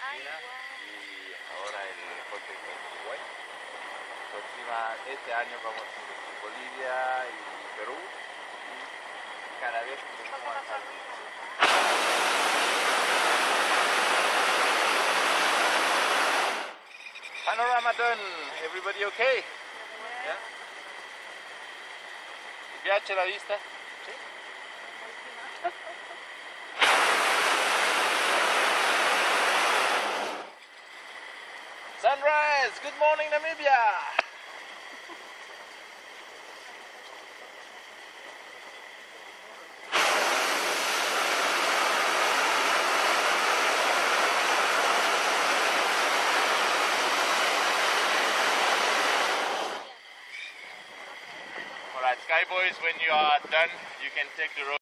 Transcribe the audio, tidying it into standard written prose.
Argentina y ahora el deporte en Uruguay. Este año vamos a ir a Bolivia y Perú y cada vez que vamos a estar. Panorama done. Everybody okay? Yeah. ¿Ti piace la vista? Sí. Sunrise! Good morning, Namibia! Alright, Skyboys, when you are done, you can take the road.